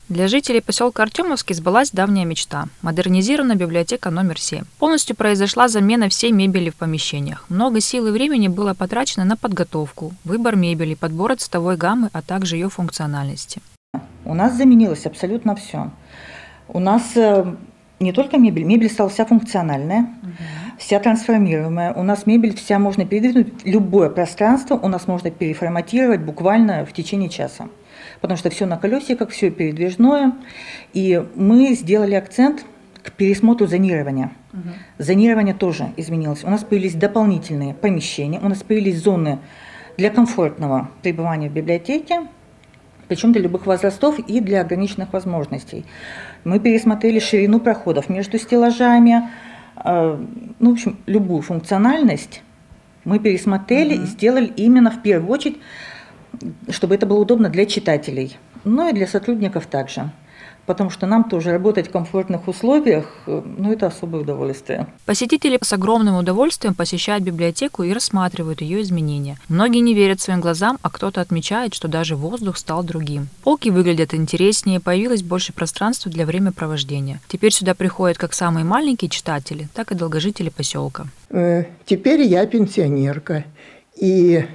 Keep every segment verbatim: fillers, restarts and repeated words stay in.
Для жителей поселка Артемовский сбылась давняя мечта – модернизирована библиотека номер семь. Полностью произошла замена всей мебели в помещениях. Много сил и времени было потрачено на подготовку, выбор мебели, подбор цветовой гаммы, а также ее функциональности. У нас заменилось абсолютно все. У нас не только мебель, мебель стала вся функциональная, угу. вся трансформируемая. У нас мебель вся можно передвинуть, любое пространство у нас можно переформатировать буквально в течение часа. Потому что все на колесиках, все передвижное. И мы сделали акцент к пересмотру зонирования. Угу. Зонирование тоже изменилось. У нас появились дополнительные помещения, у нас появились зоны для комфортного пребывания в библиотеке, причем для любых возрастов и для ограниченных возможностей. Мы пересмотрели ширину проходов между стеллажами, э, ну, в общем, любую функциональность мы пересмотрели mm-hmm. и сделали именно в первую очередь, чтобы это было удобно для читателей, но и для сотрудников также. Потому что нам тоже работать в комфортных условиях, ну, это особое удовольствие. Посетители с огромным удовольствием посещают библиотеку и рассматривают ее изменения. Многие не верят своим глазам, а кто-то отмечает, что даже воздух стал другим. Полки выглядят интереснее, появилось больше пространства для времяпровождения. Теперь сюда приходят как самые маленькие читатели, так и долгожители поселка. Теперь я пенсионерка, и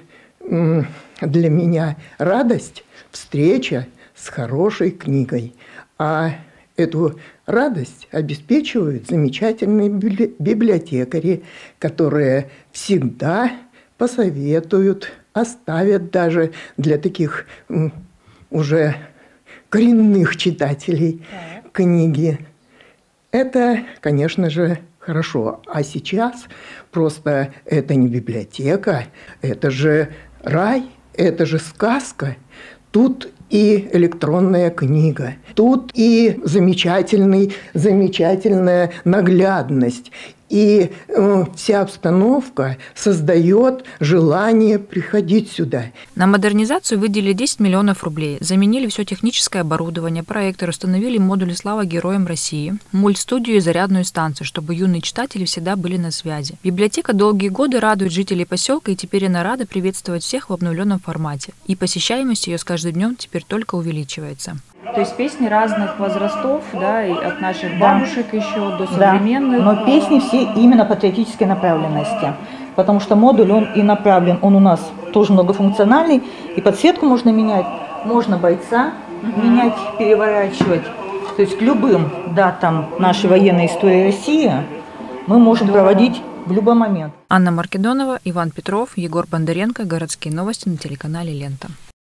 для меня радость – встреча с хорошей книгой. А эту радость обеспечивают замечательные библиотекари, которые всегда посоветуют, оставят даже для таких уже коренных читателей книги. Это, конечно же, хорошо. А сейчас просто это не библиотека, это же рай, это же сказка. Тут и электронная книга, тут и замечательный, замечательная наглядность. И э, вся обстановка создает желание приходить сюда. На модернизацию выделили десять миллионов рублей. Заменили все техническое оборудование, проектор, установили модули «Слава героям России», мультстудию и зарядную станцию, чтобы юные читатели всегда были на связи. Библиотека долгие годы радует жителей поселка, и теперь она рада приветствовать всех в обновленном формате. И посещаемость ее с каждым днем теперь только увеличивается. То есть песни разных возрастов, да, и от наших бабушек да. еще до современных. Да, но песни все именно патриотической направленности, потому что модуль, он и направлен, он у нас тоже многофункциональный, и подсветку можно менять, можно бойца угу. менять, переворачивать. То есть к любым датам нашей военной истории России мы можем Здорово. проводить в любой момент. Анна Маркедонова, Иван Петров, Егор Бондаренко. Городские новости на телеканале «Лента».